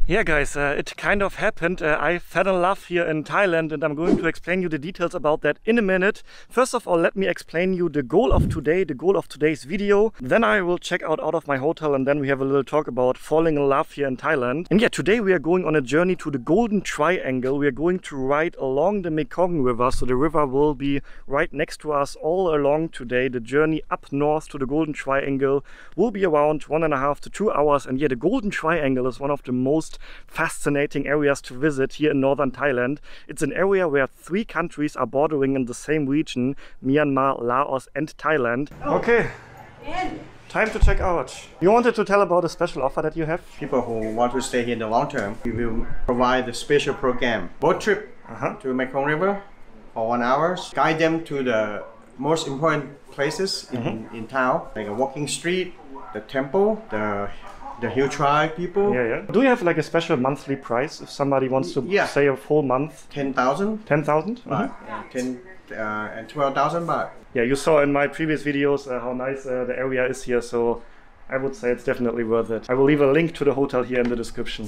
Yeah guys, it kind of happened. I fell in love here in Thailand and I'm going to explain you the details about that in a minute. First of all, let me explain you the goal of today, the goal of today's video. Then I will check out of my hotel and then we have a little talk about falling in love here in Thailand. And yeah, today we are going on a journey to the Golden Triangle. We are going to ride along the Mekong River. So the river will be right next to us all along today. The journey up north to the Golden Triangle will be around 1.5 to 2 hours. And yeah, the Golden Triangle is one of the most fascinating areas to visit here in northern Thailand. It's an area where 3 countries are bordering in the same region: Myanmar, Laos and Thailand. Okay, time to check out. You wanted to tell about a special offer that you have? People who want to stay here in the long term, we will provide a special program, boat trip to Mekong River for 1 hour, guide them to the most important places in town, like a walking street, the temple, the hill tribe people. Yeah. Do you have like a special monthly price if somebody wants to stay a full month? 10,000. 10,000? 10 and 12,000 baht. Yeah, you saw in my previous videos how nice the area is here, so I would say it's definitely worth it. I will leave a link to the hotel here in the description.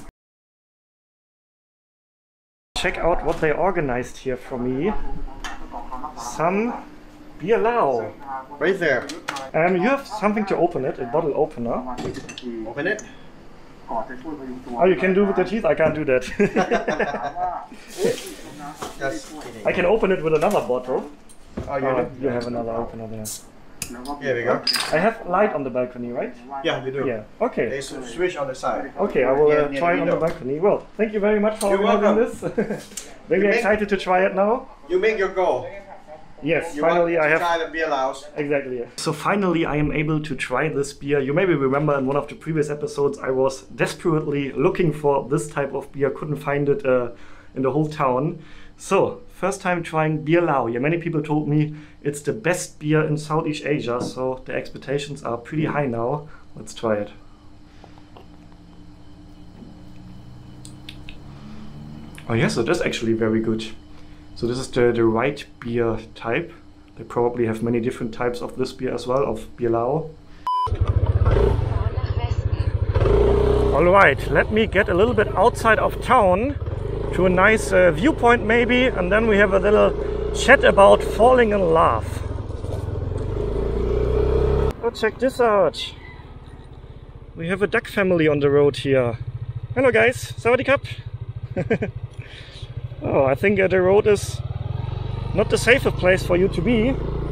Check out what they organized here for me. Some beer lao. Right there. You have something to open it, a bottle opener. Open it. Oh, you can do with the teeth? I can't do that. Just kidding. I can open it with another bottle. Oh, you have another opener there. Here we go. I have light on the balcony, right? Yeah, we do. Yeah. Okay. There's a switch on the side. Okay, I will try it on the balcony. Well, thank you very much for organizing this. Very excited to try it now. You make your goal. Yes, finally I have tried the beer laos. Exactly. So finally I am able to try this beer. You maybe remember in one of the previous episodes I was desperately looking for this type of beer, couldn't find it in the whole town. So first time trying beer lao. Yeah, many people told me it's the best beer in Southeast Asia, so the expectations are pretty high now. Let's try it. Oh yes, it is actually very good. So this is the right beer type. They probably have many different types of this beer as well, of beer lao. Alright, let me get a little bit outside of town to a nice viewpoint maybe, and then we have a little chat about falling in love. Oh, check this out. We have a duck family on the road here. Hello guys, sawadee krap. Oh, I think the road is not the safest place for you to be.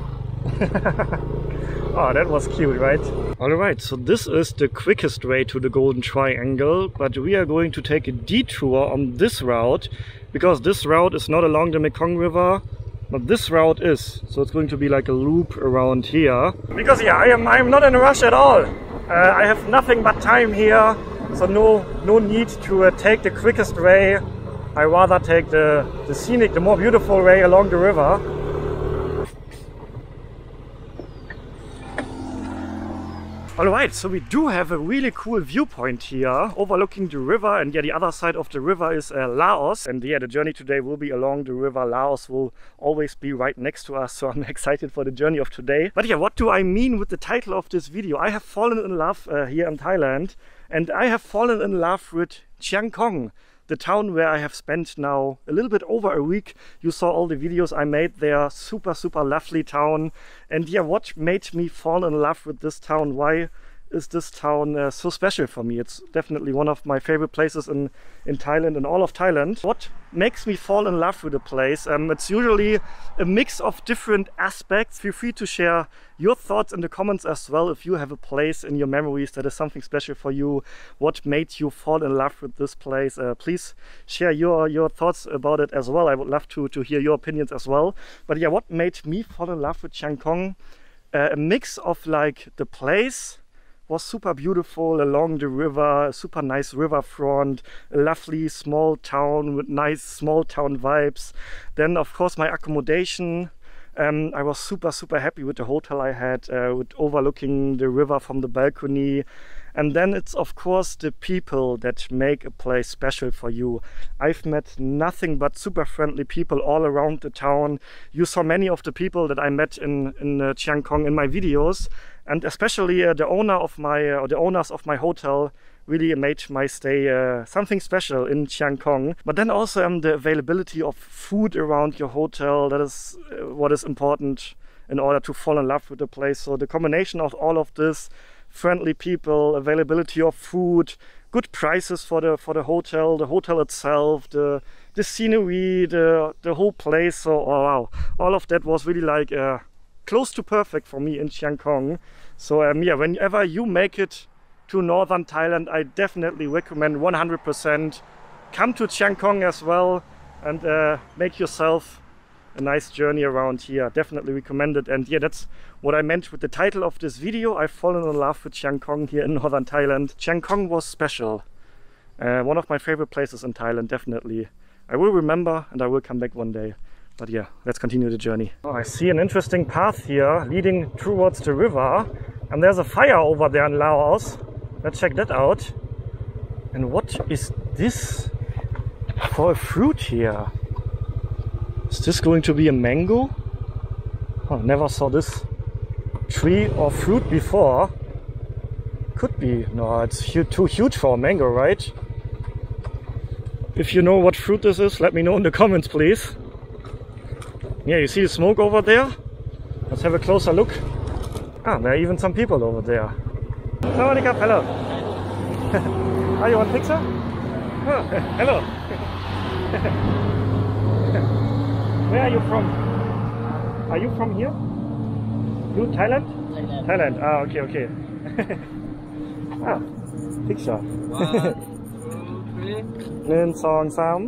Oh, that was cute, right? Alright, so this is the quickest way to the Golden Triangle, but we are going to take a detour on this route, because this route is not along the Mekong River, but this route is. So it's going to be like a loop around here. Because yeah, I'm not in a rush at all. I have nothing but time here, so no need to take the quickest way. I rather take the scenic, the more beautiful way along the river. Alright, so we do have a really cool viewpoint here, overlooking the river, and yeah, the other side of the river is Laos. And yeah, the journey today will be along the river. Laos will always be right next to us, so I'm excited for the journey of today. But yeah, what do I mean with the title of this video? I have fallen in love here in Thailand, and I have fallen in love with Chiang Khong, the town where I have spent now a little bit over a week. You saw all the videos I made there. Super lovely town. And yeah, what made me fall in love with this town? Why is this town so special for me? It's definitely one of my favorite places in Thailand, in all of Thailand. What makes me fall in love with the place? It's usually a mix of different aspects. Feel free to share your thoughts in the comments as well. If you have a place in your memories that is something special for you, what made you fall in love with this place, please share your thoughts about it as well. I would love to hear your opinions as well. But yeah, what made me fall in love with Chiang Khong? A mix of like the place was super beautiful along the river, a super nice riverfront, a lovely small town with nice small town vibes. Then of course my accommodation. I was super happy with the hotel I had, with overlooking the river from the balcony. And then it's of course the people that make a place special for you. I've met nothing but super friendly people all around the town. You saw many of the people that I met in Chiang Khong in my videos, and especially the owner of my the owners of my hotel really made my stay something special in Chiang Khong. But then also the availability of food around your hotel, that is what is important in order to fall in love with the place. So the combination of all of this, friendly people, availability of food, good prices for the hotel itself, the scenery, the whole place. So oh, wow, all of that was really like close to perfect for me in Chiang Khong. So yeah, whenever you make it to northern Thailand, I definitely recommend 100% come to Chiang Khong as well and make yourself a nice journey around here. Definitely recommend it. And yeah, that's what I meant with the title of this video. I've fallen in love with Chiang Khong here in northern Thailand. Chiang Khong was special. One of my favorite places in Thailand, definitely. I will remember and I will come back one day. But yeah, let's continue the journey. Oh, I see an interesting path here leading towards the river. And there's a fire over there in Laos. Let's check that out. And what is this for a fruit here? Is this going to be a mango? Oh, never saw this tree or fruit before. Could be. No, it's too huge for a mango, right? If you know what fruit this is, let me know in the comments, please. Yeah, you see the smoke over there? Let's have a closer look. Ah, there are even some people over there. Sawadee krap, hello. Are you on picture? Oh, hello. Where are you from? Are you from here? You Thailand? Thailand. Thailand. Ah, okay, okay. Ah, picture. 1, 2, 3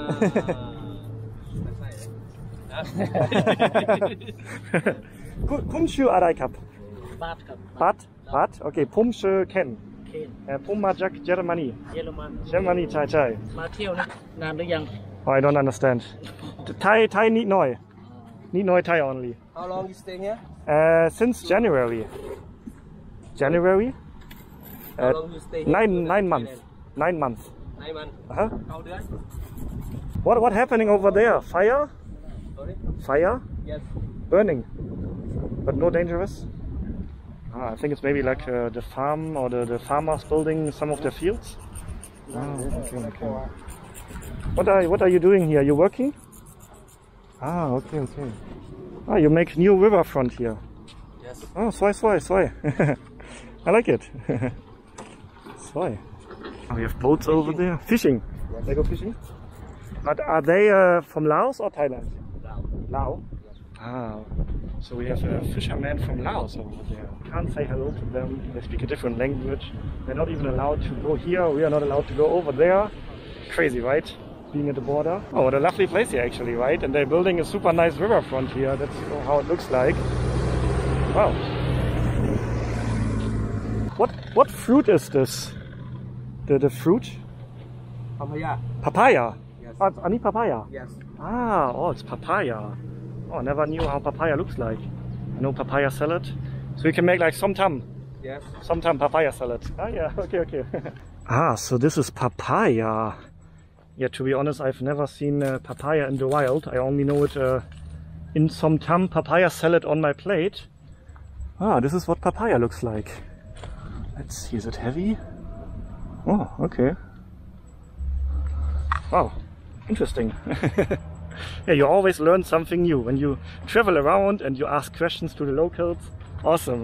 ผมชื่ออะไรครับบัตครับบัตโอเคผมชื่อเคนผมมาจากเยอรมนีใช่มาเที่ยวนี่นานหรือยัง I don't understand Thai นิดหน่อยThai only How long you staying here? Since January How long you stay here? 9 months 9 months 9 months 9 เดือน What happening over there? Fire? Sorry? Fire? Yes. Burning? But no dangerous? I think it's maybe like the farm or the farmers building some of their fields. Okay. What are you doing here? You working? Ah, okay. Ah, you make new riverfront here. Yes. Oh, swai. I like it. Swai. Oh, we have boats over there. Fishing. Yes. They go fishing? But are they from Laos or Thailand? Laos. Ah, so we have a fisherman from Laos over there. Can't say hello to them. They speak a different language. They're not even allowed to go here. We are not allowed to go over there. Crazy, right? Being at the border. Oh, what a lovely place here actually, right? And they're building a super nice riverfront here. That's how it looks like. Wow. What fruit is this? The fruit? Papaya. Papaya? Yes. Oh, Ani papaya? Yes. Ah, oh, it's papaya. Oh, I never knew how papaya looks like. I know papaya salad. So we can make like somtam. Yes. Somtam papaya salad. Ah, yeah, okay. Ah, so this is papaya. Yeah, to be honest, I've never seen papaya in the wild. I only know it in somtam papaya salad on my plate. Ah, this is what papaya looks like. Let's see, is it heavy? Oh, okay. Wow, interesting. Yeah, you always learn something new when you travel around and you ask questions to the locals. Awesome.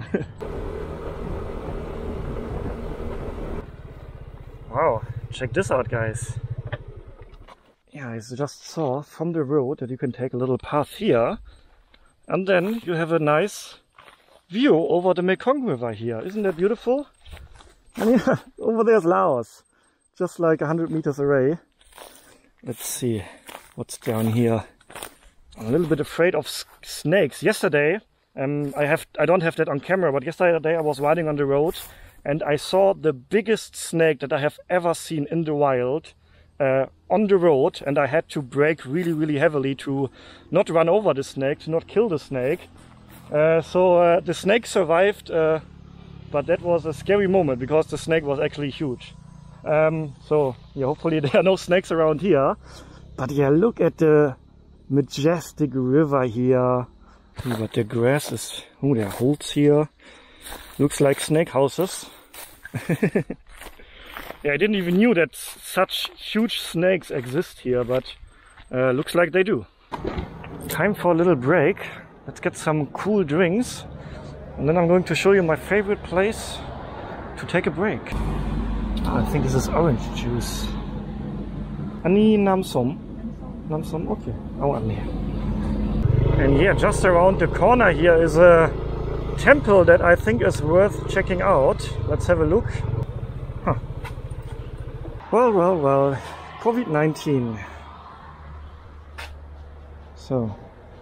Wow, check this out, guys. Yeah, I just saw from the road that you can take a little path here and then you have a nice view over the Mekong River here. Isn't that beautiful? And yeah, over there's Laos, just like 100 meters away. Let's see what's down here. I'm a little bit afraid of snakes. Yesterday, I don't have that on camera, but yesterday I was riding on the road and I saw the biggest snake that I have ever seen in the wild on the road, and I had to brake really heavily to not run over the snake, to not kill the snake. So the snake survived, but that was a scary moment because the snake was actually huge. So yeah, hopefully there are no snakes around here. But yeah, look at the majestic river here. But the grass is, oh, there are holes here. Looks like snake houses. Yeah, I didn't even knew that such huge snakes exist here, but looks like they do. Time for a little break. Let's get some cool drinks. And then I'm going to show you my favorite place to take a break. I think this is orange juice. Ani namsom. Namsom, okay. Oh, Ani. And here, just around the corner here is a temple that I think is worth checking out. Let's have a look. Huh. Well. COVID-19. So,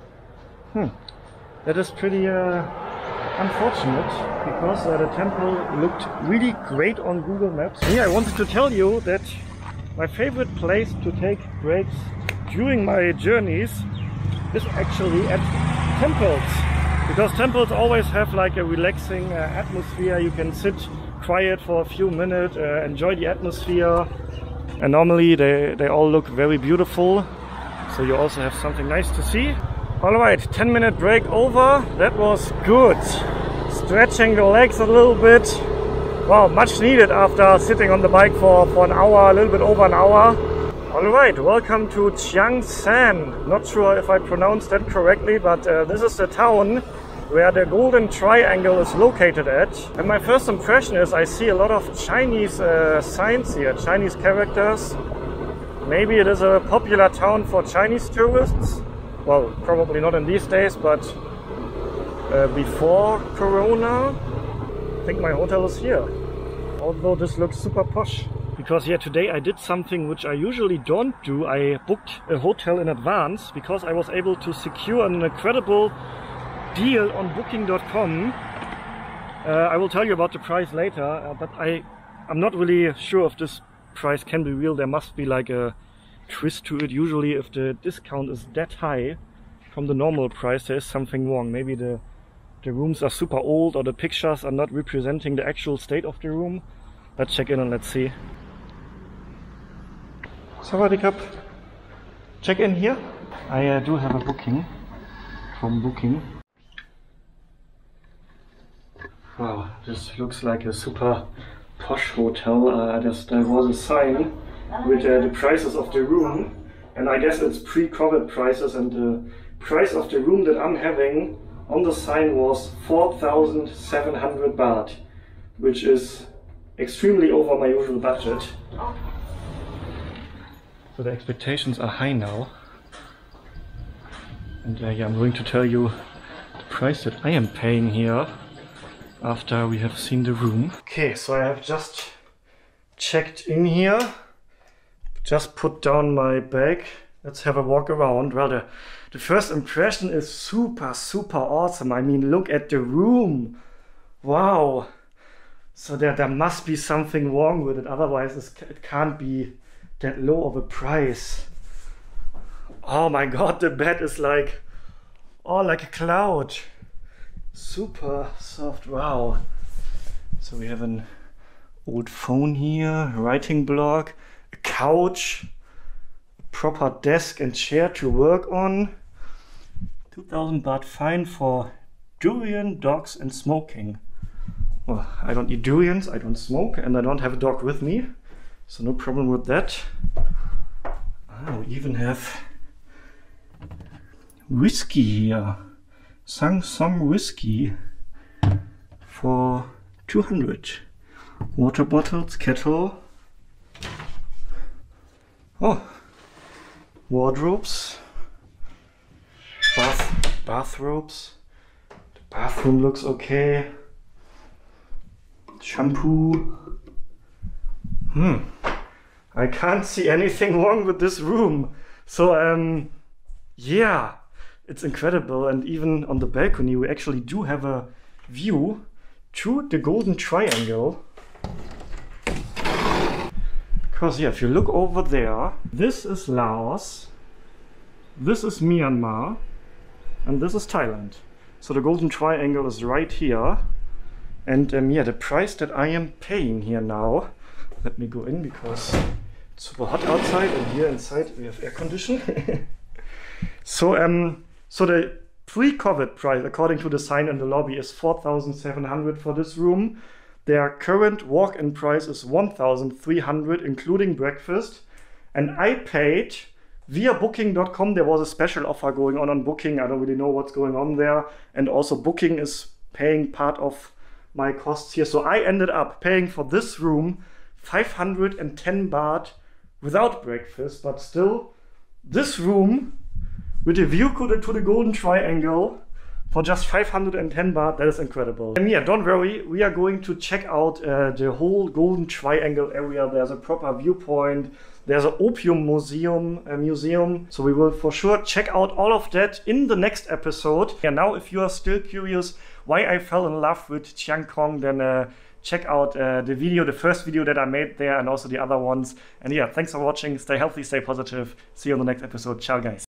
that is pretty unfortunate, because the temple looked really great on Google Maps. Yeah, I wanted to tell you that my favorite place to take breaks during my journeys is actually at temples, because temples always have like a relaxing atmosphere. You can sit quiet for a few minutes, enjoy the atmosphere, and normally they all look very beautiful, so you also have something nice to see. Alright, 10-minute break over. That was good. Stretching the legs a little bit. Wow, much needed after sitting on the bike for an hour, a little bit over an hour. Alright, welcome to Chiang-Saen. Not sure if I pronounced that correctly, but this is the town where the Golden Triangle is located at. And my first impression is I see a lot of Chinese signs here, Chinese characters. Maybe it is a popular town for Chinese tourists. Well, probably not in these days, but before Corona, I think my hotel is here. Although this looks super posh. Because here today I did something which I usually don't do. I booked a hotel in advance because I was able to secure an incredible deal on booking.com. I will tell you about the price later, but I'm not really sure if this price can be real. There must be like a twist to it. Usually if the discount is that high from the normal price, there is something wrong. Maybe the rooms are super old, or the pictures are not representing the actual state of the room. Let's check in and let's see. Sawadee Cup. Check in here. I do have a booking from Booking. Wow, this looks like a super posh hotel. There was a sign with the prices of the room, and I guess it's pre-COVID prices, and the price of the room that I'm having on the sign was 4,700 baht, which is extremely over my usual budget. So the expectations are high now, and yeah, I'm going to tell you the price that I am paying here after we have seen the room. Okay, so I have just checked in here. Just put down my bag. Let's have a walk around. Well, the first impression is super awesome. I mean, look at the room. Wow. So there must be something wrong with it. Otherwise, it can't be that low of a price. Oh my god, the bed is like, oh, like a cloud. Super soft. Wow. So we have an old phone here, writing block, a couch, a proper desk and chair to work on. 2,000 baht fine for durian, dogs and smoking. Well, I don't eat durians, I don't smoke, and I don't have a dog with me, so no problem with that. We even have whiskey here. Sang Song whiskey for 200. Water bottles, kettle. Oh, wardrobes, bathrobes. The bathroom looks okay. Shampoo. I can't see anything wrong with this room. So yeah, it's incredible. And even on the balcony we actually do have a view to the Golden Triangle. Because yeah, if you look over there, this is Laos, this is Myanmar, and this is Thailand. So the Golden Triangle is right here. And yeah, the price that I am paying here now, let me go in because it's super hot outside, and here inside we have air conditioning. So the pre-COVID price, according to the sign in the lobby, is 4,700 for this room. Their current walk-in price is 1,300 including breakfast. And I paid via Booking.com. There was a special offer going on Booking. I don't really know what's going on there. And also Booking is paying part of my costs here. So I ended up paying for this room 510 baht without breakfast, but still this room with a view to the Golden Triangle for just 510 baht, that is incredible. And yeah, don't worry, we are going to check out the whole Golden Triangle area. There's a proper viewpoint. There's an opium museum. So we will for sure check out all of that in the next episode. And now if you are still curious why I fell in love with Chiang Khong, then check out the first video that I made there, and also the other ones. And yeah, thanks for watching. Stay healthy, stay positive. See you on the next episode. Ciao, guys.